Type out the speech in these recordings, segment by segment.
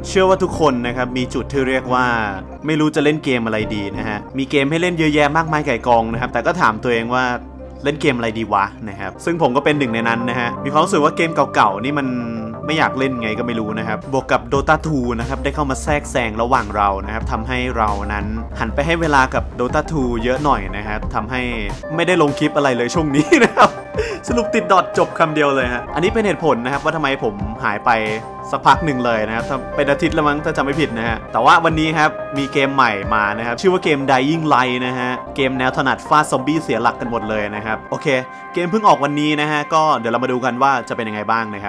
เชื่อว่าทุกคนนะครับมีจุดที่เรียกว่าไม่รู้จะเล่นเกมอะไรดีนะฮะมีเกมให้เล่นเยอะแยะมากมายไก่กองนะครับแต่ก็ถามตัวเองว่าเล่นเกมอะไรดีวะนะครับซึ่งผมก็เป็นหนึ่งในนั้นนะฮะมีความรู้สึกว่าเกมเก่าๆนี่มันไม่อยากเล่นไงก็ไม่รู้นะครับบวกกับ Dota 2 นะครับได้เข้ามาแทรกแซงระหว่างเรานะครับทำให้เรานั้นหันไปให้เวลากับ Dota 2 เยอะหน่อยนะครับทำให้ไม่ได้ลงคลิปอะไรเลยช่วงนี้นะครับสรุปติดดอทจบคำเดียวเลยฮะอันนี้เป็นเหตุผลนะครับว่าทำไมผมหายไปสักพักหนึ่งเลยนะครับเป็นอาทิตย์แล้วมั้งถ้าจำไม่ผิดนะฮะแต่ว่าวันนี้ครับมีเกมใหม่มานะครับชื่อว่าเกม Dying Light นะฮะเกมแนวถนัดฟาดซอมบี้เสียหลักกันหมดเลยนะครับโอเคเกมเพิ่งออกวันนี้นะฮะก็เดี๋ยวเรามาดูกันว่าจะเป็นยังไงบ้างนะครับ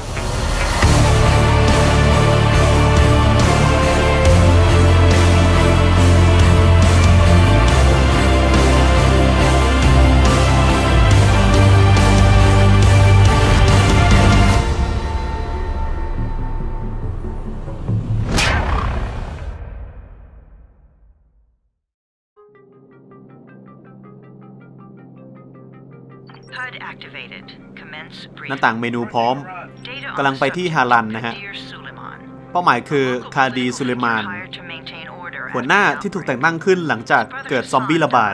หน้าต่างเมนูพร้อมกำลังไปที่ฮารันนะฮะเป้าหมายคือคาดีสุเลมานหัวหน้าที่ถูกแต่งตั้งขึ้นหลังจากเกิดซอมบี้ระบาด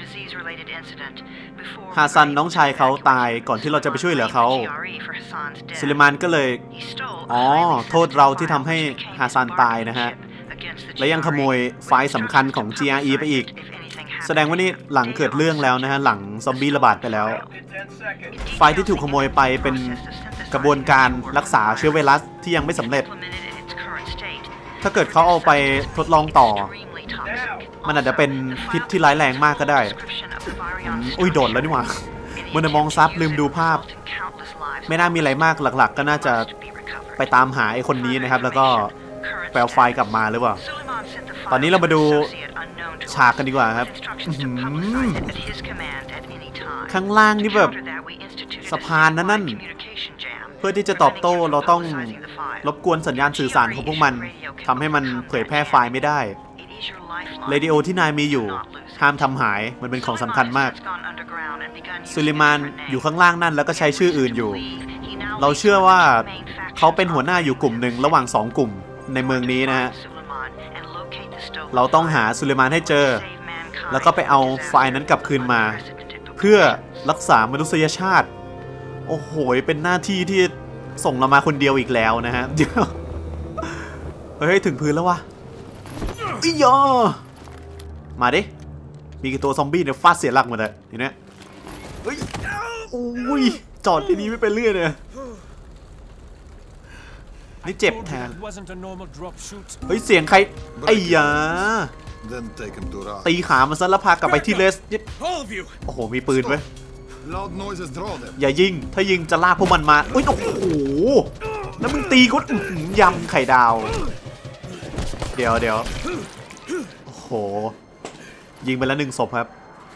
ฮาซันน้องชายเขาตายก่อนที่เราจะไปช่วยเหลือเขาสุเลมานก็เลยโทษเราที่ทำให้ฮาซันตายนะฮะและยังขโมยไฟล์สำคัญของ GRE ไปอีกแสดงว่านี่หลังเกิดเรื่องแล้วนะฮะหลังซอมบี้ระบาดไปแล้วไฟล์ที่ถูกขโมยไปเป็นกระบวนการรักษาเชื้อไวรัสที่ยังไม่สำเร็จถ้าเกิดเขาเอาไปทดลองต่อมันอาจจะเป็นพิษที่ร้ายแรงมากก็ได้อุ้ยโดดแล้วนี่หว่าเมื่อมองซับลืมดูภาพไม่น่ามีอะไรมากหลักๆก็น่าจะไปตามหาไอ้คนนี้นะครับแล้วก็แปลไฟล์กลับมาหรือเปล่าตอนนี้เรามาดูฉากกันดีกว่าครับข้างล่างนี่แบบสะพานนั่นเพื่อที่จะตอบโต้เราต้องรบกวนสัญญาณสื่อสารของพวกมันทำให้มันเผยแพร่ไฟล์ไม่ได้เรดิโอที่นายมีอยู่ห้ามทำหายมันเป็นของสำคัญมากสุเลมานอยู่ข้างล่างนั่นแล้วก็ใช้ชื่ออื่นอยู่เราเชื่อว่าเขาเป็นหัวหน้าอยู่กลุ่มหนึ่งระหว่าง2กลุ่มในเมืองนี้นะฮะเราต้องหาสุเลมานให้เจอแล้วก็ไปเอาไฟล์นั้นกลับคืนมาเพื่อรักษามนุษยชาติโอ้โหเป็นหน้าที่ที่ส่งเรามาคนเดียวอีกแล้วนะฮะเดี๋ยวเฮ้ยถึงพื้นแล้ววะอียอมาดิมีกี่ตัวซอมบี้เนี่ยฟาดเสียหลักหมดเลยทีเนี้ยเฮ้ยโอ้ยจอดที่นี้ไม่เป็นเรื่องเลยนี่เจ็บแทนเฮ้ยเสียงใครไอ้ยาตีขามันซะแล้วพากลับไปที่เลสโอ้โหมีปืนไว้อย่ายิงถ้ายิงจะลากพวกมันมาโอ้ยโอ้โหแล้วมึงตีก็ยำไข่ดาวเดี๋ยวโอ้โหยิงไปแล้ว1 ศพครับ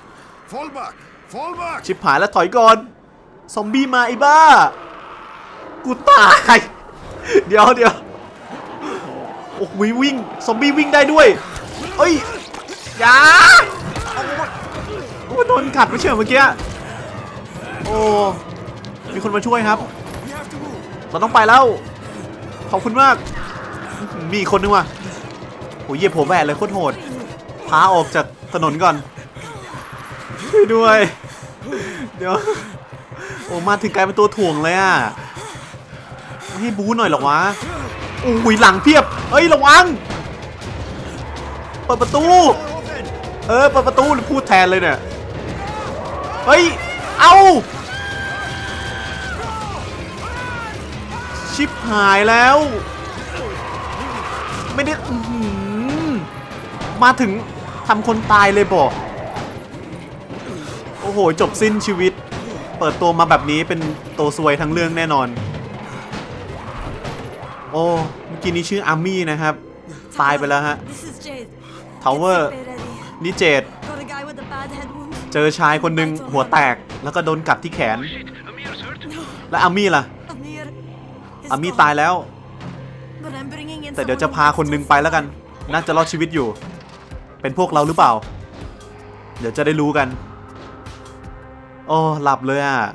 ชิบหายแล้วถอยก่อนซอมบี้มาไอ้บ้ากูตายเดี๋ยวโอ้โหวิ่งซอมบี้วิ่งได้ด้วยเอ้ยอย่าโอ้โดนกัดไม่เชื่อเมื่อกี้โอ้มีคนมาช่วยครับเราต้องไปแล้วขอบคุณมากมีคนนึงว่ะโอ้ยเหยียบหัวแบะเลยโคตรโหดพาออกจากถนนก่อนช่วยด้วยเดี๋ยวโอ้มาถึงกลายเป็นตัวถ่วงเลยอ่ะให้บู๊หน่อยหรอวะโอ้ยหลังเพียบเอ้ยระวังเปิดประตูเปิดประตูหรือพูดแทนเลยเนี่ยเฮ้ยเอาชิบหายแล้วไม่ได้มาถึงทำคนตายเลยบอกโอ้โหจบสิ้นชีวิตเปิดตัวมาแบบนี้เป็นตัวซวยทั้งเรื่องแน่นอนโอ้เมื่อกี้นี้ชื่ออาร์มี่นะครับตายไปแล้วฮะทาวเวอร์นี่เจดเจอชายคนหนึ่งหัวแตกแล้วก็โดนกัดที่แขนและอาร์มี่ล่ะอาร์มี่ตายแล้วแต่เดี๋ยวจะพาคนหนึ่งไปแล้วกันน่าจะรอดชีวิตอยู่เป็นพวกเราหรือเปล่าเดี๋ยวจะได้รู้กันโอ้หลับเลยอ่ะ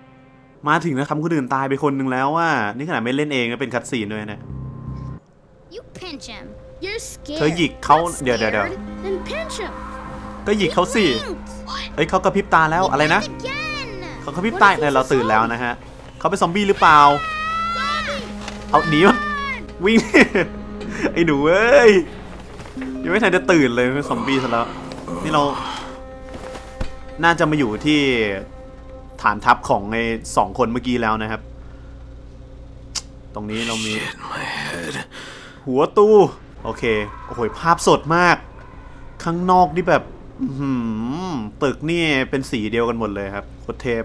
มาถึงนะครับคนอื่นตายไปคนหนึ่งแล้วว่านี่ขนาดไม่เล่นเองก็เป็นคัตซีนด้วยนะเธอหยิกเขาเดี๋ยวก็หยิกเขาสิเอ้ยเขากระพริบตาแล้วอะไรนะเขากระพริบตาแต่เราตื่นแล้วนะฮะเขาเป็นซอมบี้หรือเปล่าเอาหนีมาวิ่ง ไอ้หนูเอ้ยยังไม่ทันจะตื่นเลยเป็นซอมบี้ซะแล้วนี่เราน่าจะมาอยู่ที่ฐานทัพของไอ้2 คนเมื่อกี้แล้วนะครับตรงนี้เรามีหัวตู้โอเคโอ้โหภาพสดมากข้างนอกนี่แบบตึกนี่เป็นสีเดียวกันหมดเลยครับโคตรเทพ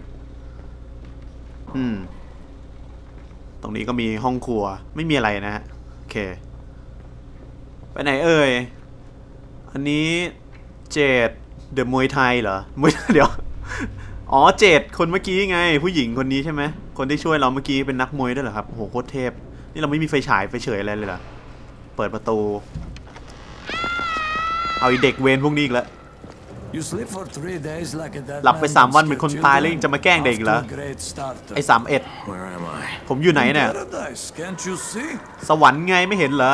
ตรงนี้ก็มีห้องครัวไม่มีอะไรนะฮะโอเคไปไหนเอ่ยอันนี้เจดเดอะมวยไทยเหรอมวยเดี๋ยวอ๋อเจดคนเมื่อกี้ไงผู้หญิงคนนี้ใช่ไหมคนที่ช่วยเราเมื่อกี้เป็นนักมวยด้วยเหรอครับโอ้โหโคตรเทพนี่เราไม่มีไฟฉายไฟเฉยอะไรเลยเหรอเปิดประตูเอาไอเด็กเวรพวกนี้อีกแล้วหลับไป3 วันเหมือนคนตายแล้วยังจะมาแกล้งเด็กเหรอไอ้31ผมอยู่ไหนเนี่ยสวรรค์ไงไม่เห็นเหรอ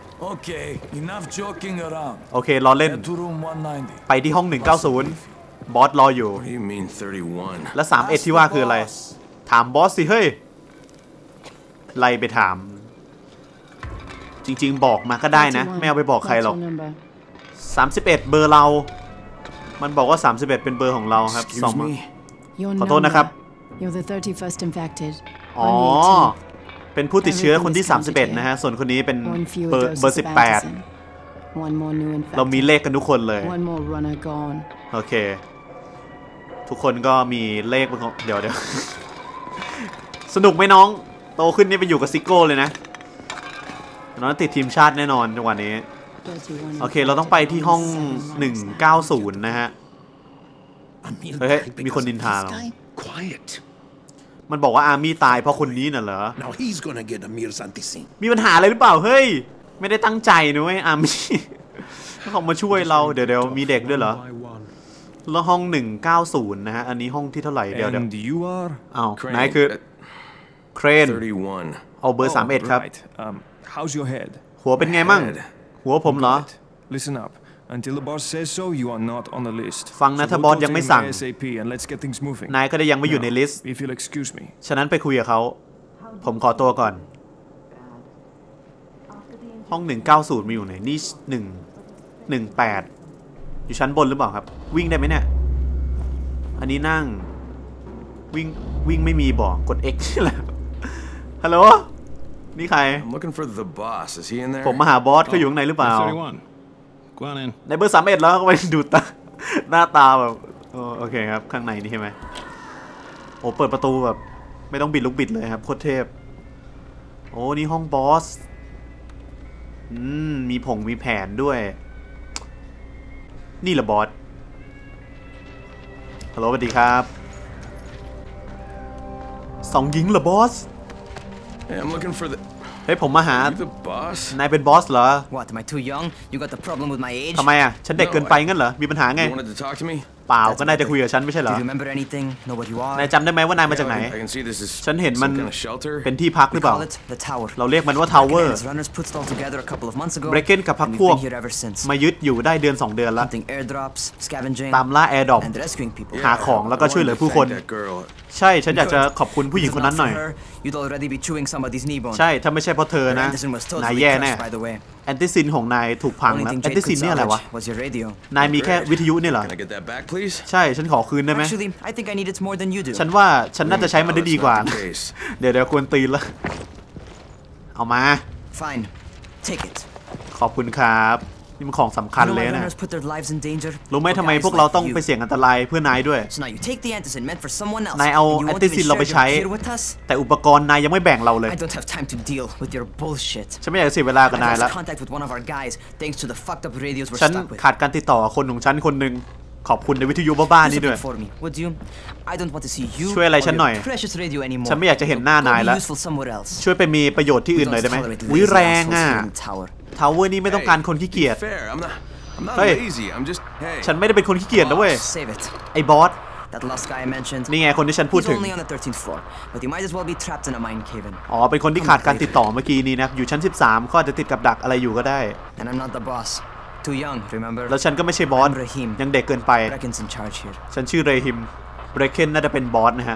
โอเครอเล่นไปที่ห้อง190บอสรออยู่แล้ว31ที่ว่าคืออะไรถามบอสสิเฮ้ยไล่ไปถามจริงๆบอกมาก็ได้นะไม่เอาไปบอกใครหรอก31เบอร์เรามันบอกว่า31เป็นเบอร์ของเราครับขอโทษนะครับอ๋อเป็นผู้ติดเชื้อคนที่31นะฮะส่วนคนนี้เป็นเบอร์18เรามีเลขกันทุกคนเลยโอเคทุกคนก็มีเลขเดี๋ยวสนุกไหมน้องโตขึ้นนี่ไปอยู่กับซิโก้เลยนะน้องติดทีมชาติแน่นอนจังหวะนี้โอเคเราต้องไปที่ห้อง190นะฮะเฮ้ยมีคนนินทาเรามันบอกว่าอาร์มี่ตายเพราะคนนี้น่ะเหรอมีปัญหาอะไรหรือเปล่าเฮ้ยไม่ได้ตั้งใจนะเว้ยอาร์มี่เขามาช่วยเราเดี๋ยวมีเด็กด้วยเหรอแล้วห้อง190นะฮะอันนี้ห้องที่เท่าไหร่เดี๋ยวอ้าวนายคือเครนเอาเบอร์31ครับหัวเป็นไงมั่งหัวผมเหรอฟังนะถ้าบอสยังไม่สั่งนายก็ได้ยังไม่อยู่ในลิสต์ฉะนั้นไปคุยกับเขาผมขอตัวก่อนห้อง190มีอยู่ไหนนี่118อยู่ชั้นบนหรือเปล่าครับวิ่งได้ไหมเนี่ยอันนี้นั่งวิ่งไม่มีบอกกด X แหละฮัลโหลนี่ใครผมมาหาบอสเขาอยู่ข้างในหรือเปล่าในเบอร์31แล้วก็ไปดูตาหน้าตาแบบโอเคครับข้างในนี่ใช่ไหมโอ้เปิดประตูแบบไม่ต้องบิดลูกบิดเลยครับโคตรเทพโอ้นี่ห้องบอสมีแผนด้วยนี่แหละบอสฮัลโหลสวัสดีครับ2 หญิงเหรอบอสเฮ้ยผมมาหานายเป็นบอสเหรอทำไมอ่ะฉันเด็กเกินไปงั้นเหรอมีปัญหาไงเปล่าก็นายจะคุยกับฉันไม่ใช่เหรอนายจำได้ไหมว่านายมาจากไหนฉันเห็นมันเป็นที่พักหรือเปล่าเราเรียกมันว่าทาวเวอร์เบรเกนกับพักพวกมายึดอยู่ได้เดือน2 เดือนแล้วตามล่าแอร์ดรอปหาของแล้วก็ช่วยเหลือผู้คนใช่ฉันอยากจะขอบคุณผู้หญิงคนนั้นหน่อยใช่ถ้าไม่ใช่เพราะเธอนะนายแย่แน่แอนติซินของนายถูกพังแล้วแอนติซินนี่อะไรวะนายมีแค่วิทยุนี่เหรอใช่ฉันขอคืนได้ไหมฉันว่าฉันน่าจะใช้มันได้ดีกว่าเดี๋ยวกวนตีนละเอามาขอบคุณครับนี่มันของสำคัญเลยนะรู้ไหมทำไมพวกเราต้องไปเสี่ยงอันตรายเพื่อนายด้วยนายเอาแอนติซินเราไปใช้แต่อุปกรณ์นายยังไม่แบ่งเราเลยฉันไม่อยากเสียเวลากับนายแล้วฉันขาดการติดต่อคนของฉันคนหนึ่งขอบคุณในวิทยุบ้าๆนี่ด้วยช่วยอะไรฉันหน่อยฉันไม่อยากจะเห็นหน้านายแล้วช่วยไปมีประโยชน์ที่อื่นหน่อยได้ไหมวิแรงอ่ะทาวเวอร์นี่ไม่ต้องการคนขี้เกียจเฮ้ยฉันไม่ได้เป็นคนขี้เกียจนะเว้ยไอ้บอส That last guy I mentioned. นี่ไงคนที่ฉันพูดถึง He's only on the 13th floor, but he might as well be trapped in a mine cave-in. อ๋อเป็นคนที่ขาดการติดต่อเมื่อกี้นี้นะอยู่ชั้น13เขาอาจจะติดกับดักอะไรอยู่ก็ได้ And I'm not the boss. Too young, remember? แล้วฉันก็ไม่ใช่บอสยังเด็กเกินไป Brecken's in charge here. ฉันชื่อเรฮิมเบรเคนน่าจะเป็นบอสนะฮะ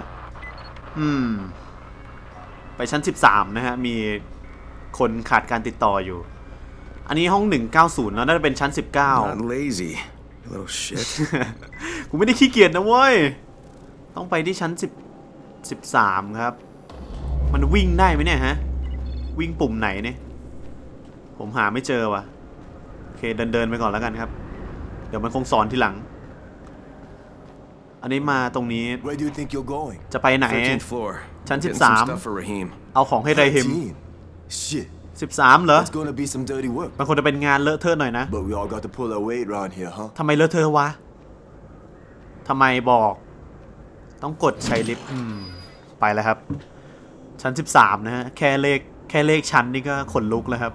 ไปชั้น13นะฮะมีคนขาดการติดต่ออยู่อันนี้ห้อง190แล้วน่าจะเป็นชั้น19 Not lazy, little shit. กูไม่ได้ขี้เกียจนะเว้ยต้องไปที่ชั้น13ครับมันวิ่งได้ไหมเนี่ยฮะวิ่งปุ่มไหนเนี่ยผมหาไม่เจอว่ะโอเคเดินไปก่อนแล้วกันครับเดี๋ยวมันคงสอนทีหลังอันนี้มาตรงนี้ Where do you think you're going? จะไปไหน 13th floor. ชั้น Getting some stuff 13 for Raheem. เอาของให้เรฮิม Shit. 13เหรอ It's gonna be some dirty work. มันควรจะเป็นงานเลอะเทอะหน่อยนะ But we all got to pull our weight around here, huh? ทำไมเลอะเทอะวะทำไมบอกต้องกดใช้ลิฟต์ไปแล้วครับชั้น13นะฮะแค่เลขชั้นนี่ก็ขนลุกแล้วครับ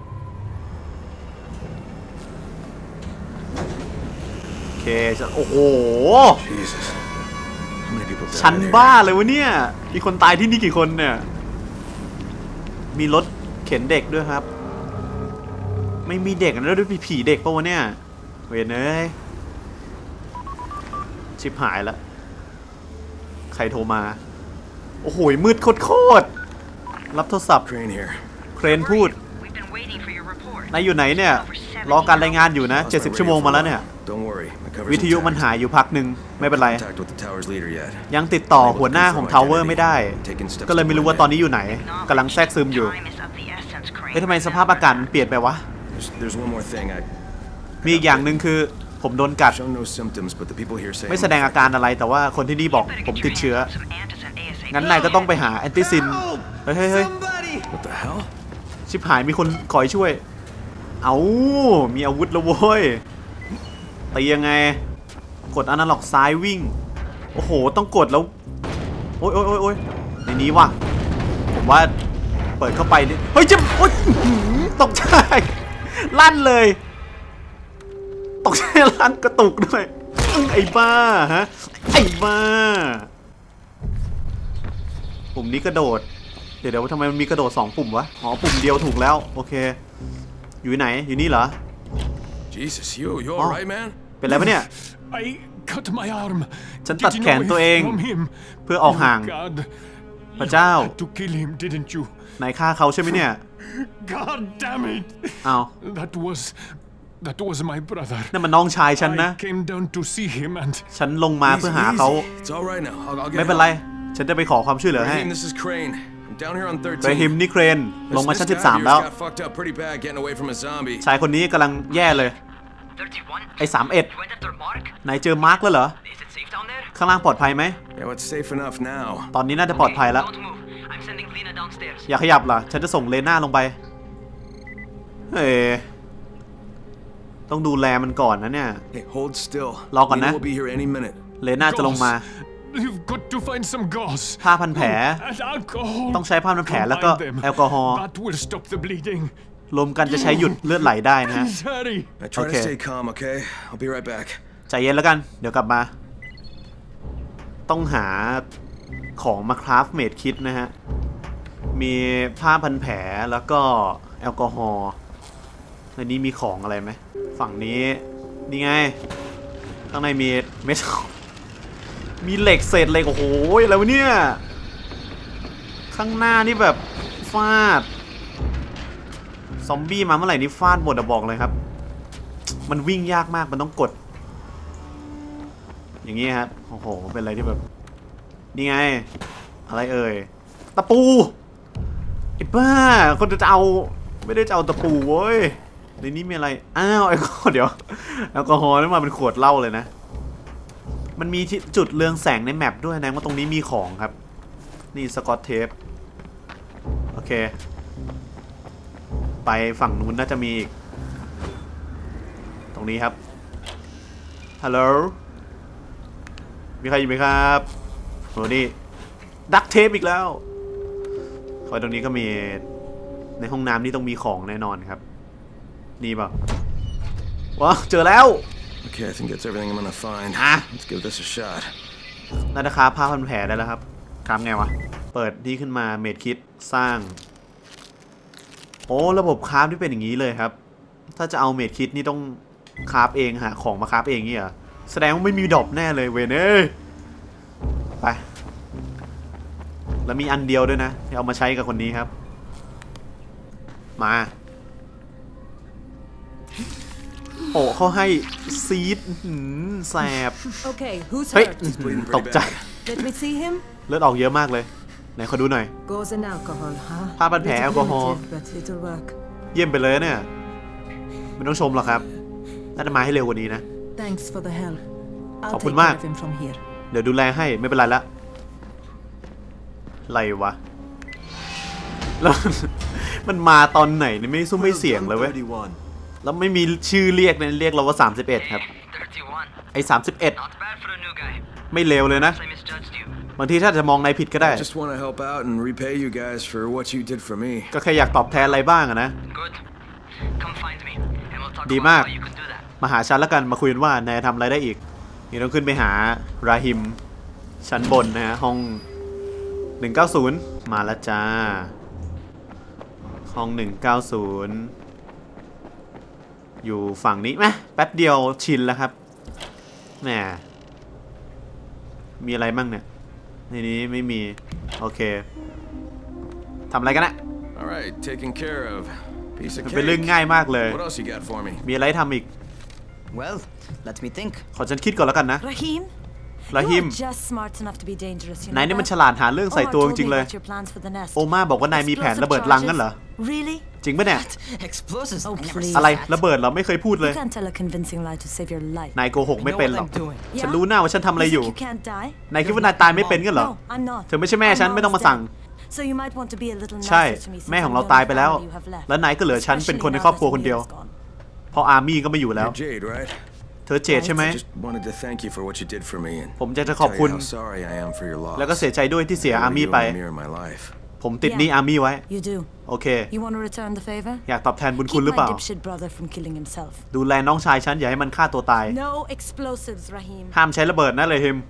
โอเคโอ้โห Jesus. How many people ชั้น died บ้า here? เลยวะเนี่ยมีคนตายที่นี่กี่คนเนี่ยมีรถเข็นเด็กด้วยครับไม่มีเด็กแล้วด้วยผีเด็กปะวะเนี่ยเวรเอ้ยชิบหายแล้วใครโทรมาโอ้โหมืดโคตรรับโทรศัพท์ Crane here. เครนพูดนายอยู่ไหนเนี่ยรอการรายงานอยู่นะ70ชั่วโมงมาแล้วเนี่ย Don't worry. My cover's วิทยุมัน intact. หายอยู่พักหนึ่งไม่เป็นไร Contact with the tower's leader yet. ยังติดต่อหัวหน้าของทาวเวอร์ไม่ได้ก็เลยไม่รู้ว่าตอนนี้อยู่ไหนกำลังแทรกซึมอยู่เฮ้ยทำไมสภาพอากาศมันเปลี่ยนไปวะ There's one more thing. มีอีกอย่างหนึ่งคือผมโดนกัด Show no symptoms, but the people here say ไม่แสดงอาการอะไรแต่ว่าคนที่นี่บอกผมติดเชื้องั้นนายก็ต้องไปหาแอนติซินเฮ้ย What the hell? ชิบหายมีคนคอยช่วยเอามีอาวุธแล้วโว้ยตียังไงกดอนาล็อกซ้ายวิ่งโอ้โหต้องกดแล้วโอ้ยในนี้ว่ะผมว่าเปิดเข้าไปดิเฮ้ยจะโอ๊ยตกใจลั่นเลยตกใจลั่นกระตุกด้วยไอ้บ้าฮะไอ้บ้าปุ่มนี้กระโดดเดี๋ยวทำไมมันมีกระโดด2ปุ่มวะอ๋อปุ่มเดียวถูกแล้วโอเคอยู่ไหนอยู่นี่เหรอ Jesus, you alright, man? เป็นไรปะเนี่ย I cut my arm. ฉันตัดแขนตัวเองเพื่อออกห่างพระเจ้า To kill him, didn't you? นายฆ่าเขาใช่ไหมเนี่ย God damn it! เอา That was my brother. นั่นมันน้องชายฉันนะ I came down to see him and ฉันลงมาเพื่อหาเขา It's all right now. I'll get ไม่เป็นไรฉันจะไปขอความช่วยเหลือให้ Raheem, this is Crane. I'm down here on 13. เรฮิมนี่เครนลงมาชั้น This guy 13แล้ว here's got fucked up pretty bad getting away from a zombie. ชายคนนี้กำลังแย่เลยไอ้31นายเจอมาร์คแล้วเหรอข้างล่างปลอดภัยไหม Yeah, it's safe enough now. ตอนนี้น่าจะปลอดภัยแล้วอย่าขยับล่ะฉันจะส่งเลน่าลงไปเฮ้ยต้องดูแลมันก่อนนะเนี่ย Hey, hold still. Log on, Nina eh? will be here any minute. เลน่าจะลงมา you've got to find some gauze. ผ้าพันแผล And alcohol. ต้องใช้ผ้าพันแผลแล้วก็ Combine them. แอลกอฮอล์ That will stop the bleeding. รวมกันจะใช้หยุดเลือดไหลได้นะฮะ Please hurry. Now try Okay. to stay calm, okay? I'll be right back. ใจเย็นแล้วกันเดี๋ยวกลับมาต้องหาของมาคราฟเมดคิดนะฮะมีผ้าพันแผลแล้วก็แอลกอฮอล์ในนี้มีของอะไรไหมฝั่งนี้นี่ไงข้างในมีเม็ดมีเหล็กเศษเหล็กโอ้โหอะไรวะเนี่ยข้างหน้านี่แบบฟาดซอมบี้มาเมื่อไหร่นี่ฟาดหมดอะบอกเลยครับมันวิ่งยากมากมันต้องกดอย่างนี้ครับโอ้โหเป็นอะไรที่แบบนี่ไงอะไรเอ่ยตะปูไอ้บ้าคนจะเอาไม่ได้จะเอาตะปูเว้ยในนี้มีอะไรอ้าวไอ้ก็เดี๋ยวแอลกอฮอล์นี่มาเป็นขวดเหล้าเลยนะมันมีจุดเรืองแสงในแมปด้วยนะว่าตรงนี้มีของครับนี่สกอตเทปโอเคไปฝั่งนู้นน่าจะมีอีกตรงนี้ครับฮัลโหลมีใครอยู่ไหมครับโหนี่ดักเทปอีกแล้วคอยตรงนี้ก็มีในห้องน้ำนี่ต้องมีของแน่นอนครับนี่ป่ะว้าเจอแล้ว Okay, I think that's everything I'm gonna find. Ah. Let's give this a shot. น่าจะค้าผ้าพันแผลได้แล้วครับค้าไงวะเปิดนี่ขึ้นมาเมดคิดสร้างโอ้ระบบคราฟที่เป็นอย่างนี้เลยครับถ้าจะเอาเมดคิดนี่ต้องคราฟเองหาของมาคราฟเองนี่เหรอแสดงว่าไม่มีดรอปแน่เลยเวยเน่ไปแล้วมีอันเดียวด้วยนะที่เอามาใช้กับคนนี้ครับมาโอ้เขาให้ซีดแสบ Okay, who's เฮ้ย hurt? ตกใจ Let me see him. เลือดออกเยอะมากเลยไหนขอดูหน่อย Goes in alcohol, huh? ผ้าพันแผลแอลกอฮอล์ Limited, but it'll work. เยี่ยมไปเลยเนี่ยไม่ต้องชมหรอกครับน่าจะมาให้เร็วกว่านี้นะ Thanks for the help. I'll ขอบคุณ take มาก care of him from here. เดี๋ยวดูแลให้ไม่เป็นไรละอะไรวะแล้ว มันมาตอนไหนนี่ไม่ซุ้มไม่เสียงเลยเว้ยแล้วไม่มีชื่อเรียกเนี่ยเรียกเราว่า31ครับไอ้31ไม่เลวเลยนะบางทีถ้าจะมองนายผิดก็ได้ Just want to help out and repay you guys for what you did for me. ก็แค่อยากตอบแทนอะไรบ้างอะนะดีมากมาหาฉันแล้วกันมาคุยกันว่านายทำอะไรได้อีกนี่ต้องขึ้นไปหาราฮิมชั้นบนนะฮะห้อง190มาแล้วจ้าห้อง190อยู่ฝั่งนี้ไหมแป๊บเดียวชินแล้วครับแหมมีอะไรบ้างเนี่ยในนี้ไม่มีโอเคทำอะไรกันนะ All right, taken care of. Piece of เป็นเรื่อง cake. ง่ายมากเลย What else you got for me? มีอะไรทำอีก Well, let me think. ขอฉันคิดก่อนแล้วกันนะ Rahim? Rahim You're just smart enough to be dangerous, you นาย know นี่มัน that? ฉลาดหาเรื่องใส่ตัวจ Omar ริง told ๆ me เลย about your plans for the nest. โอมาบอกว่านายมีแผนระเบิดรังงั้นเหรอ Really? จริงปะเนี่ย Explosives? Oh, I never please. said อะไร that. ระเบิดเราไม่เคยพูดเลย You can't tell a convincing lie to save your life. นายโกหก I ไม่ know เป็น what หรอก I'm doing. ฉันรู้หน้าว่าฉันทำอะไร You อยู่ think you can't die? นายคิดว่านายตายไม่เป็นกันเหรอ No, I'm not. เธอไม่ใช่แม่ฉัน My ไม่ต้องมา mom's สั่ง dead. So you might want to be a little ใช่ nicer to me since แม่ของ I'm เรา the ตาย only ไปแล้ว family you have left. แล้วนายก็เหลือฉันเป็นคนใน Especially ครอบครัว now ค that นเดียว Samir's gone. เพราะอาร์มี่ก็ไม่อยู่แล้ว You're Jade, right? เธอเจดใช่ไหม Just wanted to thank you for what you did for me and ผมจะขอบ tell คุ you ณ how sorry I am for your loss. แล้วก็เสียใจด้วยที่เสียอาร์มี่ You ไป were a mirror in my life. ผมติดหนี้อาร์มี่ไว้ You do. โอเค You want to return the favor? อยากตอบแทนบุญคุณ Keep หรือเป my ล่า dipshit brother from killing himself. ดูแลน้องชายฉันอย่าให้มันฆ่าตัวตาย No explosives, Rahim. ห้ามใช้ระเบิดนะเลยฮิม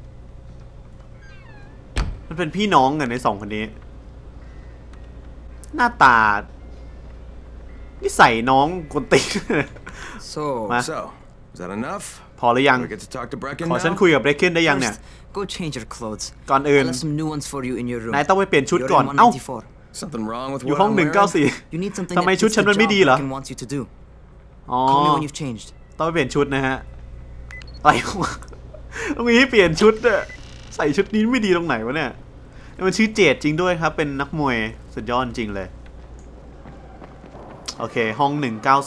มันเป็นพี่น้องกันในสองคนนี้ หน้าตานิสัยน้องคนตี So, Ma. So, is that enough? พอหรือยัง Do I get to talk to Brecken ขอฉัน now? คุยกับเบรคเกนได้ยังเนี่ย first, go change your clothes. ก่อนอื่น I left some new ones for you in your room. นายต้องไปเปลี่ยนชุด You're ก่อน in เอ้า 194. Something wrong with อยู่ what ห้อง I'm wearing? 194 You need something ทำไม that ชุด fits ฉัน the มันไม่ job ดีเหรอ Brecken wants you to do. อ๋อ Call me when you've changed. ต้องไปเปลี่ยนชุดนะฮะอะไรวะต้องมีให้เปลี่ยนชุดอะใส่ชุดนี้ไม่ดีตรงไหนวะเนี่ยมันชื่อเจดจริงด้วยครับเป็นนักมวยสุดยอดจริงเลยโอเคห้อง194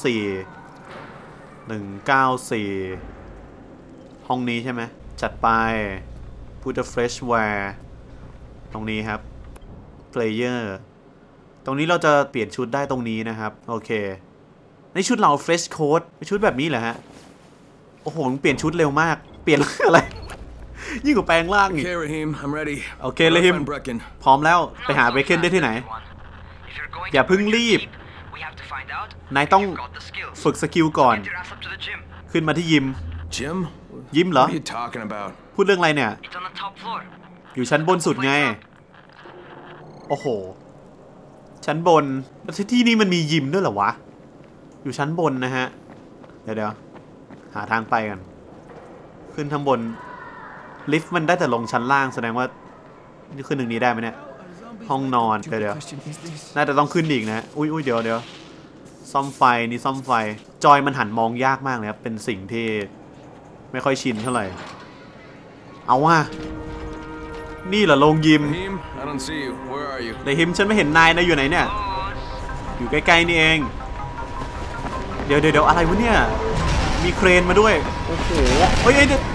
ห้องนี้ใช่ไหมจัดไป Put a fresh wear ตรงนี้ครับ Player ตรงนี้เราจะเปลี่ยนชุดได้ตรงนี้นะครับโอเคในชุดเรา fresh coat เป็นชุดแบบนี้เหรอฮะโอ้โหเปลี่ยนชุดเร็วมากเปลี่ยน อะไรยิ่งกว่าแปลงร่างอีก Okay, Rahim, I'm ready. โอเค Where do I Rahim find Brecken? พร้อมแล้วไปหาเบคเคนได้ที่ไหน อย่าเพิ่งรีบ นายต้องฝึกสกิลก่อน ขึ้นมาที่ยิม Jim? ยิมเหรอ What are you talking about? พูดเรื่องอะไรเนี่ย อยู่ชั้นบนสุดไง โอ้โห ชั้นบนแล้วที่นี่มันมียิมด้วยเหรอวะ อยู่ชั้นบนนะฮะ เดี๋ยวหาทางไปกัน ขึ้นข้างบน ลิฟต์มันได้แต่ลงชั้นล่างแสดงว่านี่ขึ้นหนึ่งนี้ได้ไหมเนี่ย ห้องนอน เดี๋ยวน่าจะต้องขึ้นอีกนะ อุ้ยเดี๋ยวซ่อมไฟนี่ซ่อมไฟ จอยมันหันมองยากมากเลยครับ เป็นสิ่งที่ไม่ค่อยชินเท่าไหร่ เอาว่ะนี่เหรอโรงยิม Rahim, I don't see you. Where are you? เลยฮิมฉันไม่เห็นนายนะอยู่ไหนเนี่ย อยู่ใกล้ๆนี่เอง เดี๋ยวอะไรวะเนี่ย มีเครนมาด้วย โอ้โหเฮ้ยเดี๋ยว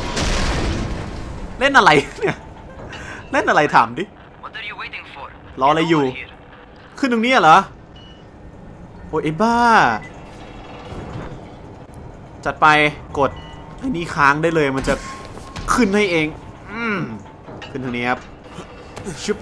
เล่นอะไรเนี่ย เล่นอะไรถามดิ รออะไรอยู่ ขึ้นตรงนี้เหรอ โอ้ยไอ้บ้า จัดไปกดไอ้นี่ค้างได้เลยมันจะขึ้นให้เองขึ้นทางนี้ครับชุบ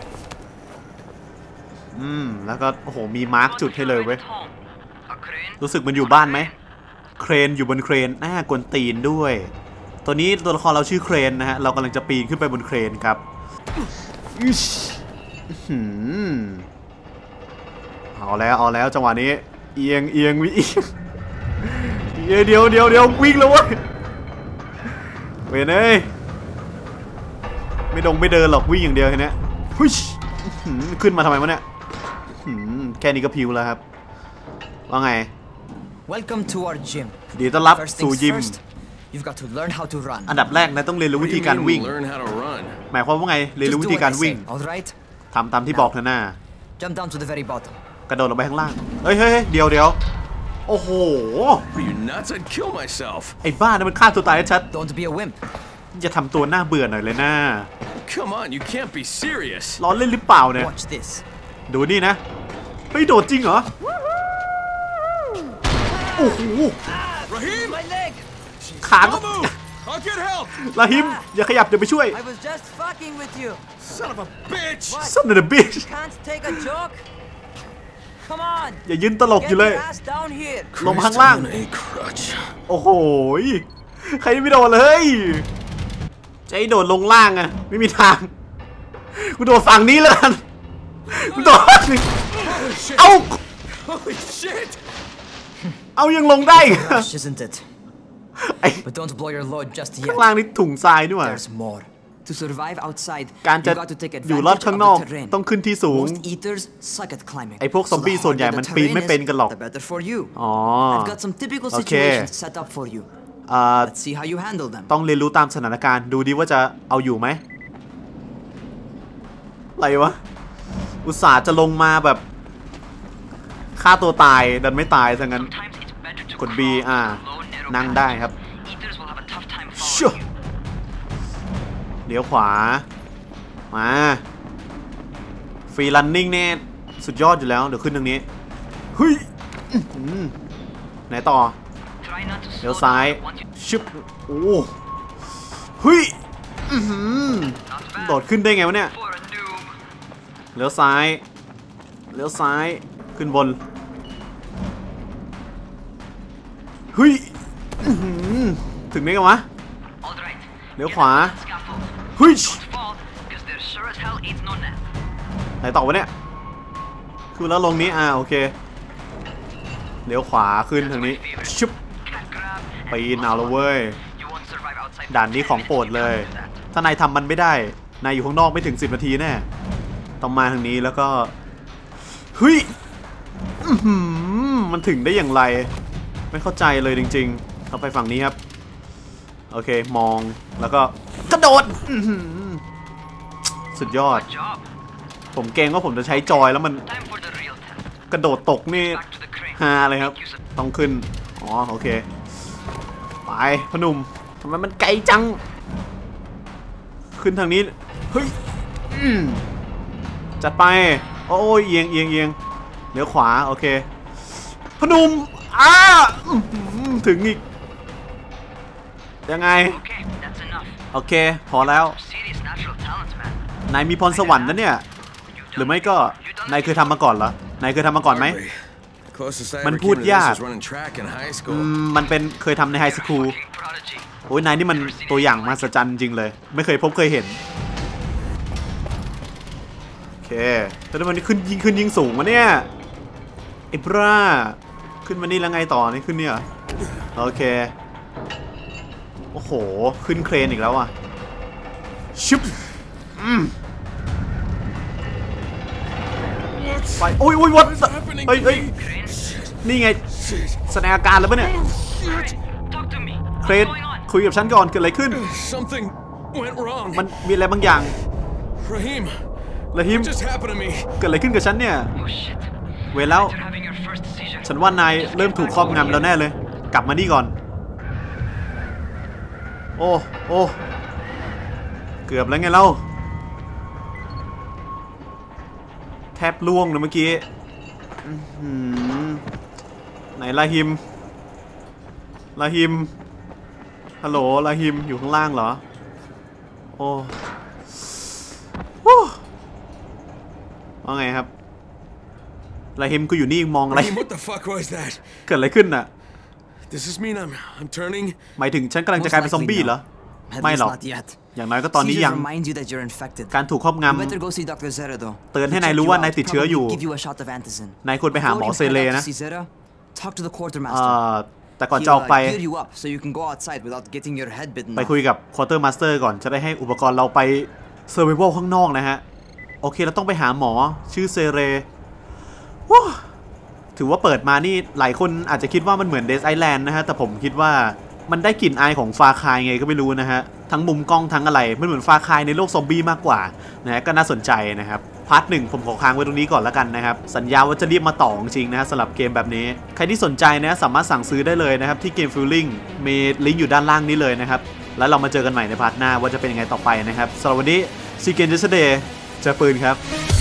แล้วก็โอ้โหมีมาร์กจุดให้เลยเว้ยรู้สึกมันอยู่บ้านไหมเครนอยู่บนเครนกวนตีนด้วยตัวนี้ตัวละครเราชื่อเครนนะฮะเรากำลังจะปีนขึ้นไปบนเครนครับเอาแล้วจังหวะนี้เอียงเดี๋ยววิ่งแล้วเว้ยเว้ยเอ้ยไม่เดินหรอกวิ่งอย่างเดียวแค่นี้ขึ้นมาทำไมวะเนี่ยแค่นี้ก็พิวแล้วครับว่าไง Welcome to our gym. ดีต้อนรับ First สู่ things ยิม first, you've got to learn how to run. อันดับแรกนะต้องเรียนรู้ What วิ do ธี you การ mean วิ่ง learn how to run? หมายความว่าไงเรียน Just รู้ do วิธี what การ I วิ่ง say, all right? ทำตามที่บอกเถอะหน้า Jump down to the very bottom. กระโดดลงไปข้างล่างเฮ้ยเดี๋ยวโอ้โห Are you nuts? I'd kill myself. ไอ้บ้านี่มันฆ่าตัวตายชัด Don't be a wimp. จะทำตัวน่าเบื่อหน่อยเลยนะ Come on, you can't be serious. ล้อเล่นหรือเปล่าเนี่ย Watch this. ดูนี่นะเฮ้ยโดดจริงเหรอโอ้โห Raheem! My leg! ขาก็ Don't move! I'll get help! ลาฮิมอย่าขยับเดี๋ยวไปช่วย I was just fucking with you. Son of a bitch! Son of a bitch Can't take a joke? Come on. อย่ายืนตลกอยู่เลย Get your ass down here. ลงมาข้างล่าง Christ, I'm on a crutch. โอ้โหใครไม่โดนเลยจะให้โดดลงล่างอะไม่มีทางกูโดดฝั่งนี้เลยกันกูโดด Holy shit! เอ้า Holy shit! เอายังลงได้อีก Rush, isn't it? ไอ้ But don't blow your load just ข้าง yet. ล่างนี่ถุงทรายด้วย There's more. To survive outside, การจะ you've got to take อยู่รอด advantage ข้าง of นอก the terrain. ต้องขึ้นที่สูง Most eaters suck at climbing. ไอ้พวกซอมบี้ So the ส่วนใหญ่ harder มัน the ปีน terrain ไม่เป็น is, กันหรอก the better for you. อ๋อ I've got some typical โอเค situations set up for you. Let's see how you handle them. ต้องเรียนรู้ตามสถานการณ์ดูดิว่าจะเอาอยู่ไหมอะไรวะอุตส่าห์จะลงมาแบบฆ่าตัวตายดันไม่ตายซะงั้นกด B นั่งได้ครับชั่วเดี๋ยวขวามาฟรีรันนิ่งเนี่ยสุดยอดอยู่แล้วเดี๋ยวขึ้นตรงนี้เฮ้ยไหนต่อเดี๋ยวซ้ายชึบโอ้เฮ้ยโดดขึ้นได้ไงวะเนี่ยเลี้ยวซ้ายขึ้นบนเฮ้ยถึงได้ไงวะเลี้ยวขวาเฮ้ยไหนต่อวะเนี่ยคือแล้วลงนี้โอเคเลี้ยวขวาขึ้นทางนี้ชึบปีนเอาละเว้ยด่านนี้ของโปรดเลยถ้านายทำมันไม่ได้นายอยู่ข้างนอกไม่ถึง10 นาทีแน่ต้องมาทางนี้แล้วก็เฮ้ยมันถึงได้อย่างไรไม่เข้าใจเลยจริงๆเราไปฝั่งนี้ครับโอเคมองแล้วก็กระโดดสุดยอดผมเกรงว่าผมจะใช้จอยแล้วมันกระโดดตกนี่ฮาเลยครับต้องขึ้นโอเคไปพนุ่มทำไมมันไกลจังขึ้นทางนี้เฮ้ยจัดไปโอ้ยเอียงเลี้ยวขวาโอเคพนุ่มถึงอีกยังไงโอเคพอแล้วนายมีพรสวรรค์นะเนี่ยหรือไม่ก็นายเคยทำมาก่อนเหรอนายเคยทำมาก่อนไหม Closest I มัน ever พูด came to this ยาก was running track in high school. มันเป็นเคยทำในไฮสคูลโอ้ยนายนี่มันตัวอย่างมหัศจรรย์จริงเลยไม่เคยพบเคยเห็นโอเคแล้วมันขึ้นยิงสูงวะเนี่ยไอ้บราขึ้นมานี่แล้วไงต่อนี่ขึ้นเนี่ยโอเคโอ้โหขึ้นเครนอีกแล้วอ่ะชุบไปโอ้ยวัดเฮ้ยนี่ไงแสดงอาการแล้วปะเนี่ยเครนคุยกับฉันก่อนเกิดอะไรขึ้น Something went wrong. มันมีอะไรบางอย่าง Raheem, ละฮิม what just happened to me? เกิดอะไรขึ้นกับฉันเนี่ยเวรแล้วฉันว่านายเริ่มถูกครอบงำแล้วแน่เลยกลับมานี่ก่อนโอ้เกือบแล้วไงเล่าแทบล่วงเลยเมื่อกี้ไหนลาฮิมฮัลโหลลาฮิมอยู่ข้างล่างเหรอโอ้ว่าไงครับลาฮิมก็อยู่นี่มองอะไร Raheem, what the fuck was that? เกิดอะไรขึ้นน่ะ Does this mean I'm turning? หมายถึงฉันกำลังจะกลายเป็นซอมบี้เหรอ At ไม่ least หรอก not yet. อย่างน้อยก็ตอนนี้ Caesar ยัง reminds you that you're infected. การถูกครอบง You better go see Dr. Zera though. ำเตือนให้ He'll นาย check รู้ you ว่า out. นายติดเชื้อ Probably อยู่ give you a shot of antizin. นายควรไปหาหมอ Before เซ you เล head out นะ to see Zera, talk to the quartermaster. แต่ก่อนจะ He'll ออกไป gear you up so you can go outside without getting your head bitten ไป off. คุยกับควอเตอร์มาสเตอร์ก่อนจะได้ให้อุปกรณ์เราไปเซอร์ไววัลข้างนอกนะฮะ โอเคเราต้องไปหาหมอชื่อเซเรว้าถือว่าเปิดมานี่หลายคนอาจจะคิดว่ามันเหมือนเดสไอแลนด์นะฮะแต่ผมคิดว่ามันได้กลิ่นอายของฟาคายไงก็ไม่รู้นะฮะทั้งมุมกล้องทั้งอะไรมันเหมือนฟาคายในโลกซอมบี้มากกว่านะฮะก็น่าสนใจนะครับพาร์ท 1ผมขอค้างไว้ตรงนี้ก่อนแล้วกันนะครับสัญญาว่าจะรีบมาต่อจริงนะฮะสำหรับเกมแบบนี้ใครที่สนใจนะสามารถสั่งซื้อได้เลยนะครับที่เกมฟิลลิ่งมีลิงก์อยู่ด้านล่างนี้เลยนะครับแล้วเรามาเจอกันใหม่ในพาร์ทหน้าว่าจะเป็นยังไงต่อไปนะครับสำหรับวันนี้ซีเกนเจสเดย์เจอปืนครับ